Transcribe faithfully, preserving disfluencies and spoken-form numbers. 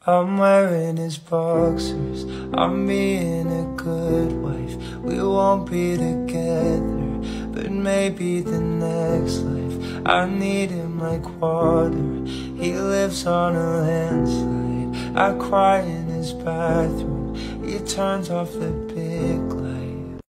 I'm wearing his boxers, I'm being a good wife. We won't be together, but maybe the next life. I need him like water, he lives on a landslide. I cry in his bathroom, he turns off the big lights.